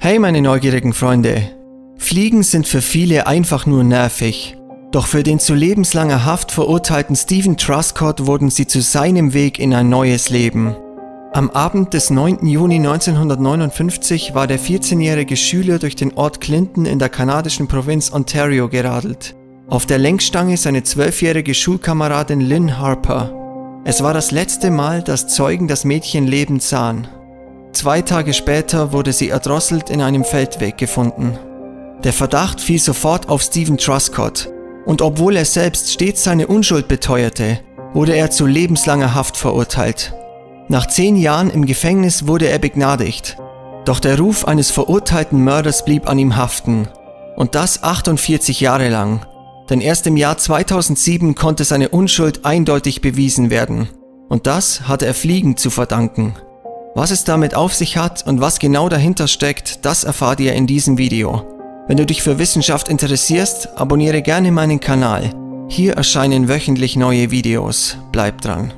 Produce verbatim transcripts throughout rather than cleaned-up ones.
Hey meine neugierigen Freunde! Fliegen sind für viele einfach nur nervig. Doch für den zu lebenslanger Haft verurteilten Steven Truscott wurden sie zu seinem Weg in ein neues Leben. Am Abend des neunten Juni neunzehnhundertneunundfünfzig war der vierzehnjährige Schüler durch den Ort Clinton in der kanadischen Provinz Ontario geradelt. Auf der Lenkstange seine zwölfjährige Schulkameradin Lynn Harper. Es war das letzte Mal, dass Zeugen das Mädchen lebend sahen. Zwei Tage später wurde sie erdrosselt in einem Feldweg gefunden. Der Verdacht fiel sofort auf Steven Truscott. Und obwohl er selbst stets seine Unschuld beteuerte, wurde er zu lebenslanger Haft verurteilt. Nach zehn Jahren im Gefängnis wurde er begnadigt. Doch der Ruf eines verurteilten Mörders blieb an ihm haften. Und das achtundvierzig Jahre lang. Denn erst im Jahr zweitausendsieben konnte seine Unschuld eindeutig bewiesen werden. Und das hatte er Fliegen zu verdanken. Was es damit auf sich hat und was genau dahinter steckt, das erfahrt ihr in diesem Video. Wenn du dich für Wissenschaft interessierst, abonniere gerne meinen Kanal. Hier erscheinen wöchentlich neue Videos. Bleib dran.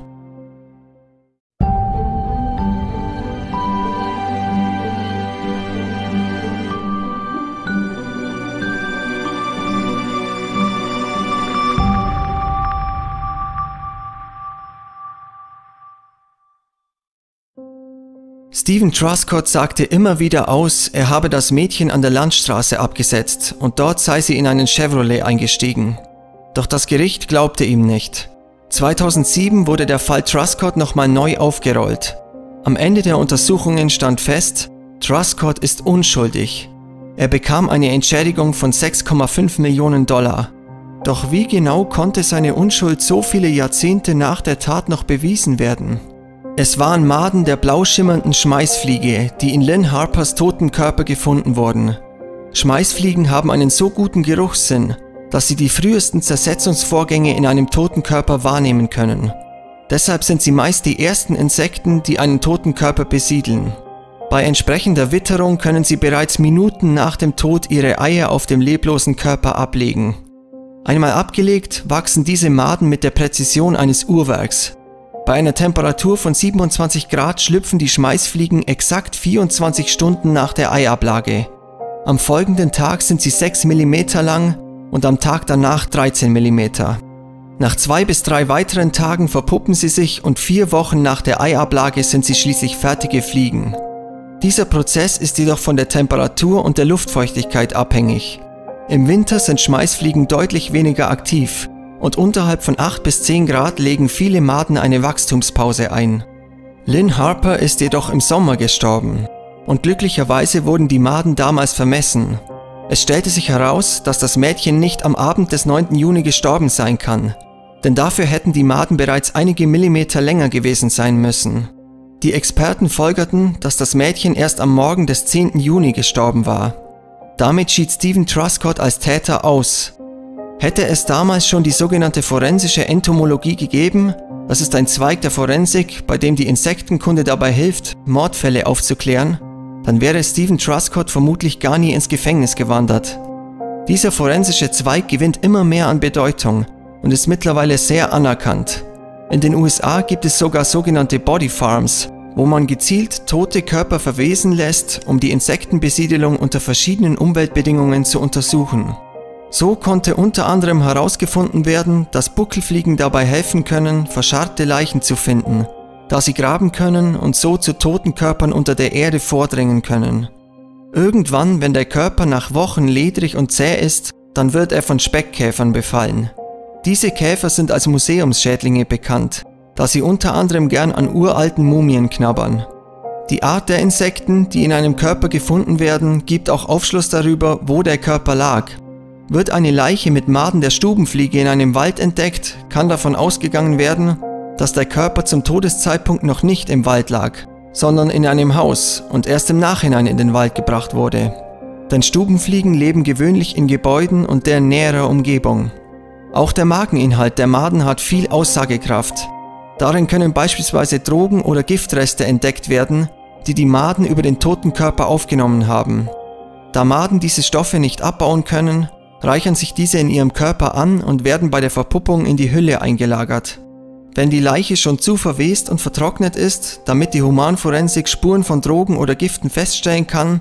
Steven Truscott sagte immer wieder aus, er habe das Mädchen an der Landstraße abgesetzt und dort sei sie in einen Chevrolet eingestiegen. Doch das Gericht glaubte ihm nicht. zweitausendsieben wurde der Fall Truscott nochmal neu aufgerollt. Am Ende der Untersuchungen stand fest, Truscott ist unschuldig. Er bekam eine Entschädigung von sechs Komma fünf Millionen Dollar. Doch wie genau konnte seine Unschuld so viele Jahrzehnte nach der Tat noch bewiesen werden? Es waren Maden der blau schimmernden Schmeißfliege, die in Lynn Harpers toten Körper gefunden wurden. Schmeißfliegen haben einen so guten Geruchssinn, dass sie die frühesten Zersetzungsvorgänge in einem toten Körper wahrnehmen können. Deshalb sind sie meist die ersten Insekten, die einen toten Körper besiedeln. Bei entsprechender Witterung können sie bereits Minuten nach dem Tod ihre Eier auf dem leblosen Körper ablegen. Einmal abgelegt, wachsen diese Maden mit der Präzision eines Uhrwerks. Bei einer Temperatur von siebenundzwanzig Grad schlüpfen die Schmeißfliegen exakt vierundzwanzig Stunden nach der Eiablage. Am folgenden Tag sind sie sechs Millimeter lang und am Tag danach dreizehn Millimeter. Nach zwei bis drei weiteren Tagen verpuppen sie sich und vier Wochen nach der Eiablage sind sie schließlich fertige Fliegen. Dieser Prozess ist jedoch von der Temperatur und der Luftfeuchtigkeit abhängig. Im Winter sind Schmeißfliegen deutlich weniger aktiv. Und unterhalb von acht bis zehn Grad legen viele Maden eine Wachstumspause ein. Lynn Harper ist jedoch im Sommer gestorben. Und glücklicherweise wurden die Maden damals vermessen. Es stellte sich heraus, dass das Mädchen nicht am Abend des neunten Juni gestorben sein kann. Denn dafür hätten die Maden bereits einige Millimeter länger gewesen sein müssen. Die Experten folgerten, dass das Mädchen erst am Morgen des zehnten Juni gestorben war. Damit schied Steven Truscott als Täter aus. Hätte es damals schon die sogenannte forensische Entomologie gegeben, das ist ein Zweig der Forensik, bei dem die Insektenkunde dabei hilft, Mordfälle aufzuklären, dann wäre Steven Truscott vermutlich gar nie ins Gefängnis gewandert. Dieser forensische Zweig gewinnt immer mehr an Bedeutung und ist mittlerweile sehr anerkannt. In den U S A gibt es sogar sogenannte Body Farms, wo man gezielt tote Körper verwesen lässt, um die Insektenbesiedelung unter verschiedenen Umweltbedingungen zu untersuchen. So konnte unter anderem herausgefunden werden, dass Buckelfliegen dabei helfen können, verscharrte Leichen zu finden, da sie graben können und so zu toten Körpern unter der Erde vordringen können. Irgendwann, wenn der Körper nach Wochen ledrig und zäh ist, dann wird er von Speckkäfern befallen. Diese Käfer sind als Museumsschädlinge bekannt, da sie unter anderem gern an uralten Mumien knabbern. Die Art der Insekten, die in einem Körper gefunden werden, gibt auch Aufschluss darüber, wo der Körper lag. Wird eine Leiche mit Maden der Stubenfliege in einem Wald entdeckt, kann davon ausgegangen werden, dass der Körper zum Todeszeitpunkt noch nicht im Wald lag, sondern in einem Haus und erst im Nachhinein in den Wald gebracht wurde. Denn Stubenfliegen leben gewöhnlich in Gebäuden und deren näherer Umgebung. Auch der Mageninhalt der Maden hat viel Aussagekraft. Darin können beispielsweise Drogen oder Giftreste entdeckt werden, die die Maden über den toten Körper aufgenommen haben. Da Maden diese Stoffe nicht abbauen können, reichern sich diese in ihrem Körper an und werden bei der Verpuppung in die Hülle eingelagert. Wenn die Leiche schon zu verwest und vertrocknet ist, damit die Humanforensik Spuren von Drogen oder Giften feststellen kann,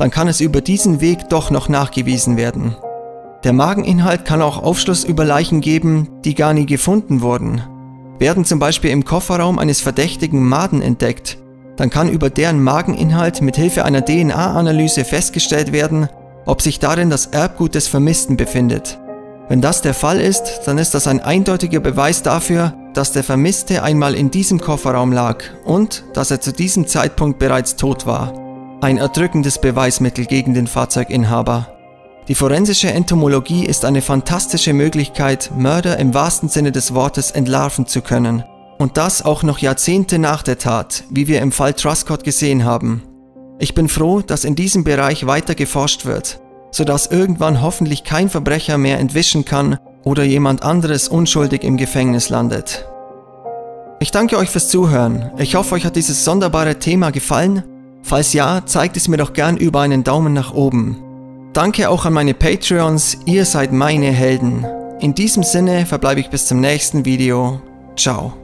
dann kann es über diesen Weg doch noch nachgewiesen werden. Der Mageninhalt kann auch Aufschluss über Leichen geben, die gar nie gefunden wurden. Werden zum Beispiel im Kofferraum eines verdächtigen Maden entdeckt, dann kann über deren Mageninhalt mit Hilfe einer D N A-Analyse festgestellt werden, ob sich darin das Erbgut des Vermissten befindet. Wenn das der Fall ist, dann ist das ein eindeutiger Beweis dafür, dass der Vermisste einmal in diesem Kofferraum lag und dass er zu diesem Zeitpunkt bereits tot war. Ein erdrückendes Beweismittel gegen den Fahrzeuginhaber. Die forensische Entomologie ist eine fantastische Möglichkeit, Mörder im wahrsten Sinne des Wortes entlarven zu können. Und das auch noch Jahrzehnte nach der Tat, wie wir im Fall Truscott gesehen haben. Ich bin froh, dass in diesem Bereich weiter geforscht wird, sodass irgendwann hoffentlich kein Verbrecher mehr entwischen kann oder jemand anderes unschuldig im Gefängnis landet. Ich danke euch fürs Zuhören. Ich hoffe, euch hat dieses sonderbare Thema gefallen. Falls ja, zeigt es mir doch gern über einen Daumen nach oben. Danke auch an meine Patreons, ihr seid meine Helden. In diesem Sinne verbleibe ich bis zum nächsten Video. Ciao.